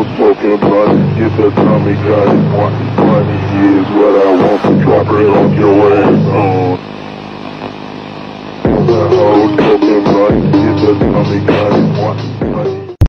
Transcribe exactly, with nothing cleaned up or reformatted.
hoe smoking blunt. Get that Tommy got it. Money is what I want to drop it on your ass on. That hoe smoking blunt. Get that Tommy got it. Money